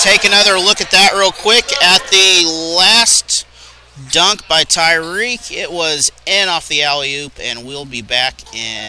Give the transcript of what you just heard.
take another look at that real quick at the last dunk by Tyreek. It was in off the alley-oop, and we'll be back in